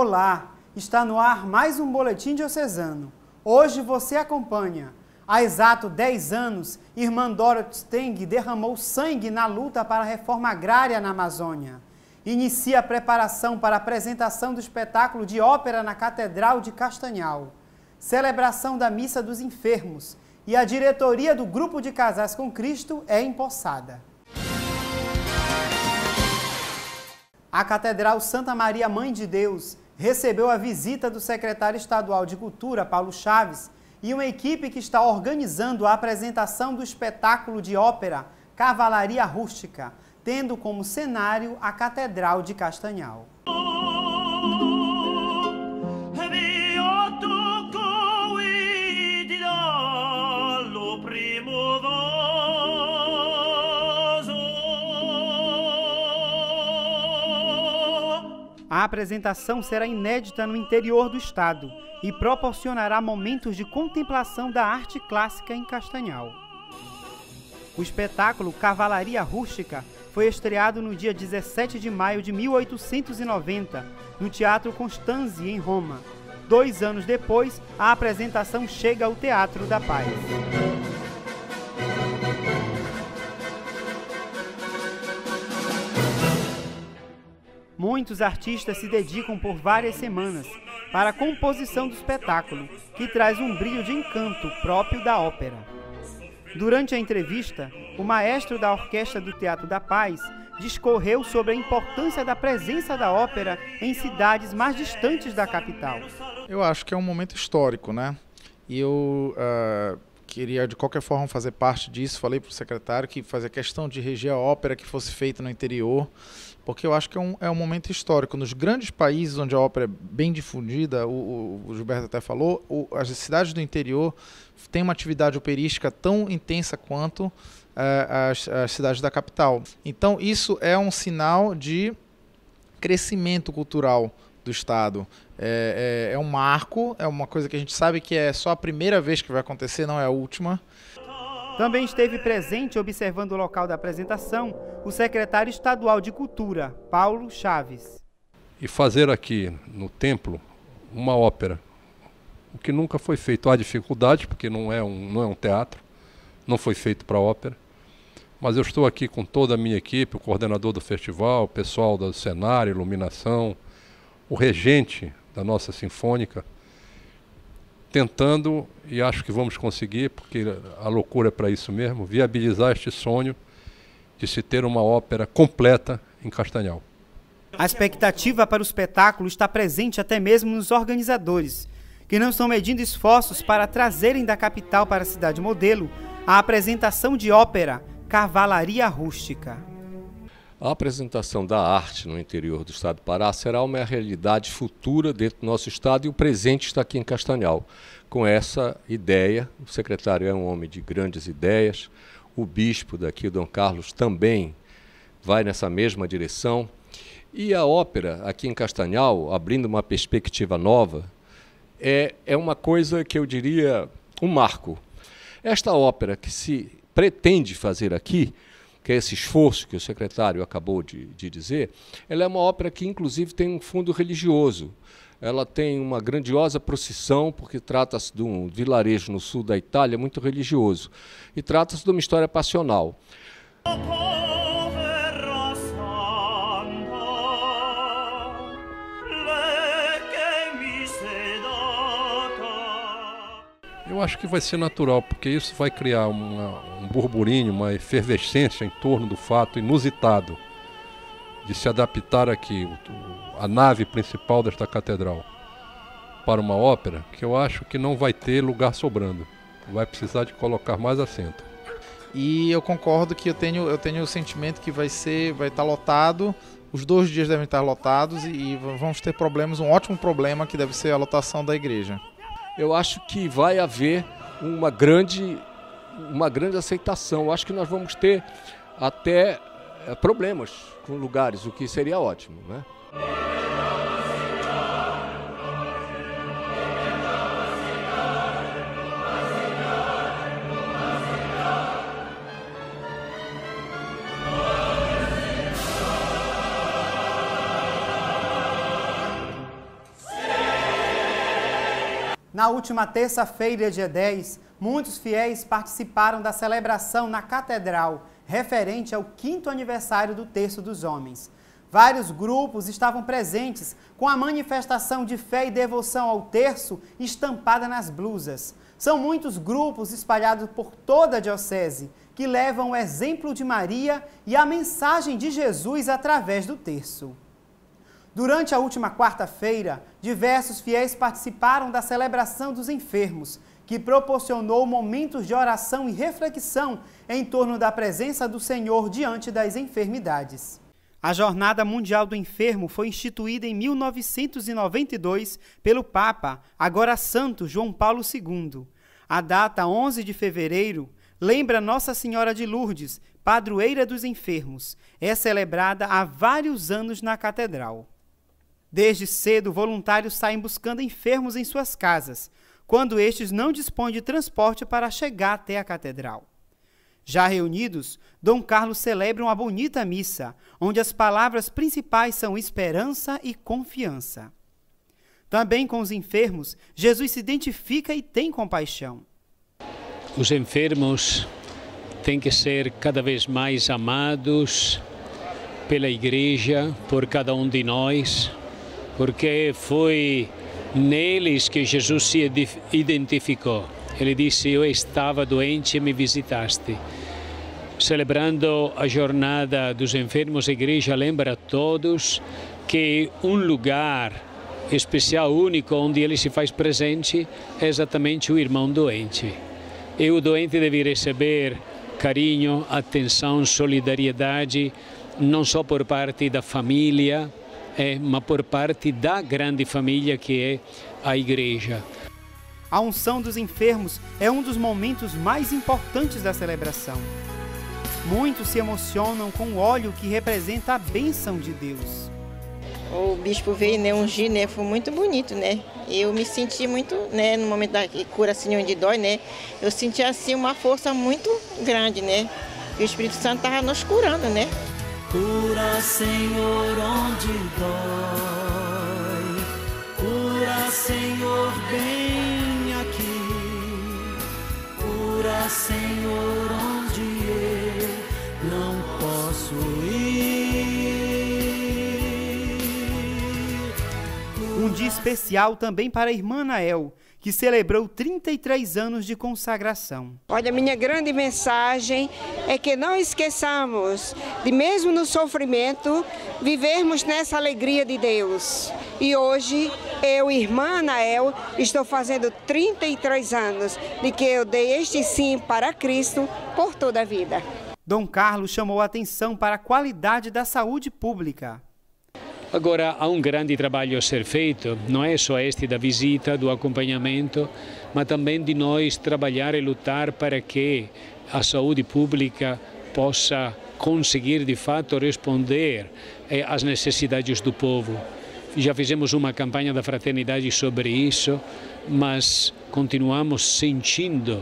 Olá, está no ar mais um Boletim Diocesano. Hoje você acompanha. Há exato 10 anos, irmã Dorothy Steng derramou sangue na luta para a reforma agrária na Amazônia. Inicia a preparação para a apresentação do espetáculo de ópera na Catedral de Castanhal. Celebração da Missa dos Enfermos. E a diretoria do Grupo de Casais com Cristo é empossada. A Catedral Santa Maria Mãe de Deus recebeu a visita do secretário estadual de Cultura, Paulo Chaves, e uma equipe que está organizando a apresentação do espetáculo de ópera Cavalaria Rústica, tendo como cenário a Catedral de Castanhal. A apresentação será inédita no interior do estado e proporcionará momentos de contemplação da arte clássica em Castanhal. O espetáculo Cavalaria Rústica foi estreado no dia 17 de maio de 1890, no Teatro Constanzi, em Roma. 2 anos depois, a apresentação chega ao Teatro da Paz. Muitos artistas se dedicam por várias semanas para a composição do espetáculo, que traz um brilho de encanto próprio da ópera. Durante a entrevista, o maestro da Orquestra do Teatro da Paz discorreu sobre a importância da presença da ópera em cidades mais distantes da capital. Eu acho que é um momento histórico, né? E eu queria, de qualquer forma, fazer parte disso. Falei para o secretário que fazia questão de reger a ópera que fosse feita no interior, porque eu acho que é um momento histórico. Nos grandes países onde a ópera é bem difundida, o Gilberto até falou, as cidades do interior têm uma atividade operística tão intensa quanto as cidades da capital. Então, isso é um sinal de crescimento cultural do Estado. É um marco, é uma coisa que a gente sabe que é só a primeira vez que vai acontecer, não é a última. Também esteve presente, observando o local da apresentação, o secretário estadual de Cultura, Paulo Chaves. E fazer aqui no templo uma ópera, o que nunca foi feito. Há dificuldade, porque não é um teatro, não foi feito para ópera. Mas eu estou aqui com toda a minha equipe, o coordenador do festival, o pessoal do cenário, iluminação, o regente da nossa sinfônica, tentando, e acho que vamos conseguir, porque a loucura é para isso mesmo, viabilizar este sonho de se ter uma ópera completa em Castanhal. A expectativa para o espetáculo está presente até mesmo nos organizadores, que não estão medindo esforços para trazerem da capital para a cidade modelo a apresentação de ópera Cavalaria Rústica. A apresentação da arte no interior do estado do Pará será uma realidade futura dentro do nosso estado, e o presente está aqui em Castanhal. Com essa ideia, o secretário é um homem de grandes ideias, o bispo daqui, Dom Carlos, também vai nessa mesma direção. E a ópera aqui em Castanhal, abrindo uma perspectiva nova, é uma coisa que eu diria um marco. Esta ópera que se pretende fazer aqui, que é esse esforço que o secretário acabou de dizer, ela é uma ópera que, inclusive, tem um fundo religioso. Ela tem uma grandiosa procissão, porque trata-se de um vilarejo no sul da Itália muito religioso. E trata-se de uma história passional. Eu acho que vai ser natural, porque isso vai criar um burburinho, uma efervescência em torno do fato inusitado de se adaptar aqui a nave principal desta catedral para uma ópera, que eu acho que não vai ter lugar sobrando. Vai precisar de colocar mais assento. E eu concordo que eu tenho o sentimento que vai estar lotado. Os 2 dias devem estar lotados e vamos ter problemas, um ótimo problema que deve ser a lotação da igreja. Eu acho que vai haver uma grande aceitação. Eu acho que nós vamos ter até problemas com lugares, o que seria ótimo, né? Na última terça-feira, dia 10, muitos fiéis participaram da celebração na Catedral, referente ao 5º aniversário do Terço dos Homens. Vários grupos estavam presentes com a manifestação de fé e devoção ao terço estampada nas blusas. São muitos grupos espalhados por toda a diocese que levam o exemplo de Maria e a mensagem de Jesus através do terço. Durante a última quarta-feira, diversos fiéis participaram da celebração dos enfermos, que proporcionou momentos de oração e reflexão em torno da presença do Senhor diante das enfermidades. A Jornada Mundial do Enfermo foi instituída em 1992 pelo Papa, agora Santo João Paulo II. A data 11 de fevereiro lembra Nossa Senhora de Lourdes, padroeira dos enfermos. É celebrada há vários anos na Catedral. Desde cedo, voluntários saem buscando enfermos em suas casas, quando estes não dispõem de transporte para chegar até a Catedral. Já reunidos, Dom Carlos celebra uma bonita missa, onde as palavras principais são esperança e confiança. Também com os enfermos, Jesus se identifica e tem compaixão. Os enfermos têm que ser cada vez mais amados pela Igreja, por cada um de nós, porque foi neles que Jesus se identificou. Ele disse: eu estava doente e me visitaste. Celebrando a Jornada dos Enfermos, a Igreja lembra a todos que um lugar especial, único, onde ele se faz presente, é exatamente o irmão doente. E o doente deve receber carinho, atenção, solidariedade, não só por parte da família, mas por parte da grande família que é a Igreja. A unção dos enfermos é um dos momentos mais importantes da celebração. Muitos se emocionam com o óleo que representa a bênção de Deus. O bispo veio, né, ungir, né, foi muito bonito, né? Eu me senti muito, né, no momento da cura, assim, onde dói, né? Eu senti, assim, uma força muito grande, né? E o Espírito Santo estava nos curando, né? Cura, Senhor, onde dói. Cura, Senhor, bem aqui. Cura, Senhor, onde eu não posso ir. Um dia especial também para a irmã Nael, que celebrou 33 anos de consagração. Olha, minha grande mensagem é que não esqueçamos de, mesmo no sofrimento, vivermos nessa alegria de Deus. E hoje, eu, irmã Nael, estou fazendo 33 anos de que eu dei este sim para Cristo por toda a vida. Dom Carlos chamou a atenção para a qualidade da saúde pública. Agora, há um grande trabalho a ser feito, não é só este da visita, do acompanhamento, mas também de nós trabalhar e lutar para que a saúde pública possa conseguir, de fato, responder às necessidades do povo. Já fizemos uma campanha da fraternidade sobre isso, mas continuamos sentindo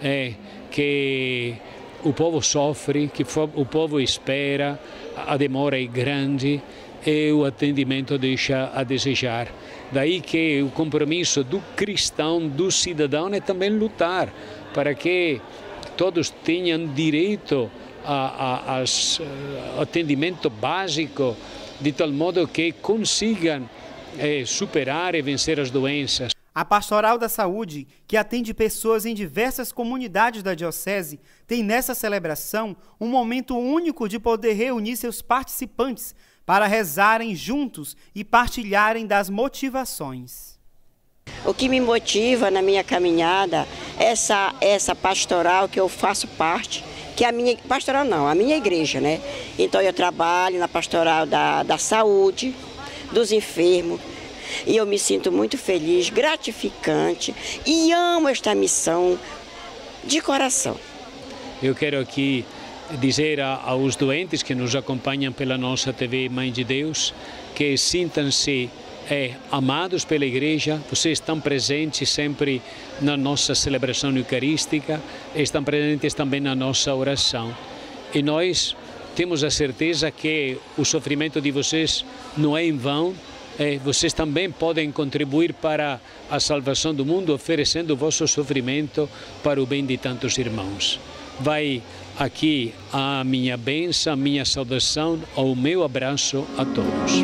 que o povo sofre, que o povo espera, a demora é grande, e o atendimento deixa a desejar. Daí que o compromisso do cristão, do cidadão, é também lutar para que todos tenham direito a atendimento básico, de tal modo que consigam superar e vencer as doenças. A Pastoral da Saúde, que atende pessoas em diversas comunidades da Diocese, tem nessa celebração um momento único de poder reunir seus participantes para rezarem juntos e partilharem das motivações. O que me motiva na minha caminhada é essa pastoral que eu faço parte, que é a minha pastoral não, a minha igreja, né? Então eu trabalho na pastoral da saúde, dos enfermos, e eu me sinto muito feliz, gratificante e amo esta missão de coração. Eu quero aqui dizer aos doentes que nos acompanham pela nossa TV Mãe de Deus, que sintam-se amados pela Igreja. Vocês estão presentes sempre na nossa celebração eucarística, estão presentes também na nossa oração. E nós temos a certeza que o sofrimento de vocês não é em vão, vocês também podem contribuir para a salvação do mundo, oferecendo o vosso sofrimento para o bem de tantos irmãos. Vai aqui a minha bênção, a minha saudação, o meu abraço a todos.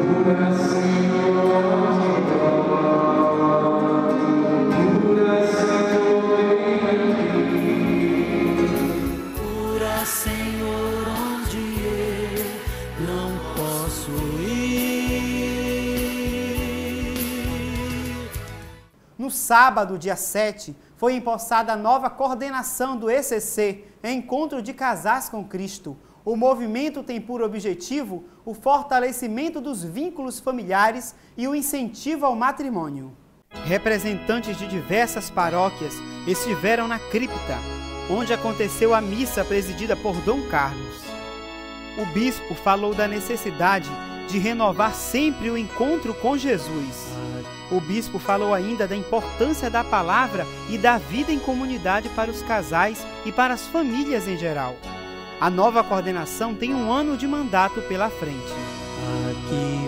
No sábado, dia 7, foi empossada a nova coordenação do ECC, Encontro de Casais com Cristo. O movimento tem por objetivo o fortalecimento dos vínculos familiares e o incentivo ao matrimônio. Representantes de diversas paróquias estiveram na cripta, onde aconteceu a missa presidida por Dom Carlos. O bispo falou da necessidade de renovar sempre o encontro com Jesus. O bispo falou ainda da importância da palavra e da vida em comunidade para os casais e para as famílias em geral. A nova coordenação tem 1 ano de mandato pela frente. Aqui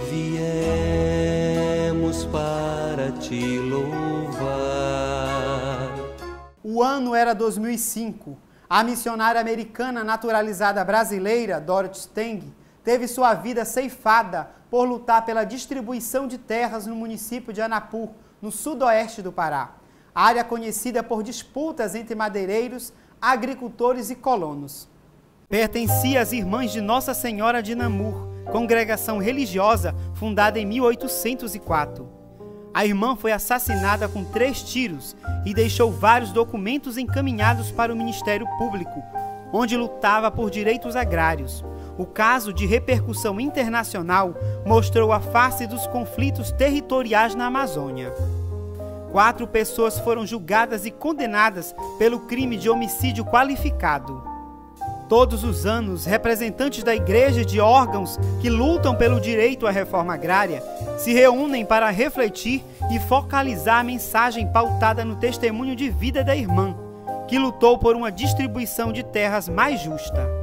viemos para te louvar. O ano era 2005. A missionária americana naturalizada brasileira, Dorothy Steng, teve sua vida ceifada por lutar pela distribuição de terras no município de Anapu, no sudoeste do Pará, área conhecida por disputas entre madeireiros, agricultores e colonos. Pertencia às Irmãs de Nossa Senhora de Namur, congregação religiosa fundada em 1804. A irmã foi assassinada com 3 tiros e deixou vários documentos encaminhados para o Ministério Público, onde lutava por direitos agrários. O caso, de repercussão internacional, mostrou a face dos conflitos territoriais na Amazônia. 4 pessoas foram julgadas e condenadas pelo crime de homicídio qualificado. Todos os anos, representantes da Igreja e de órgãos que lutam pelo direito à reforma agrária se reúnem para refletir e focalizar a mensagem pautada no testemunho de vida da irmã, que lutou por uma distribuição de terras mais justa.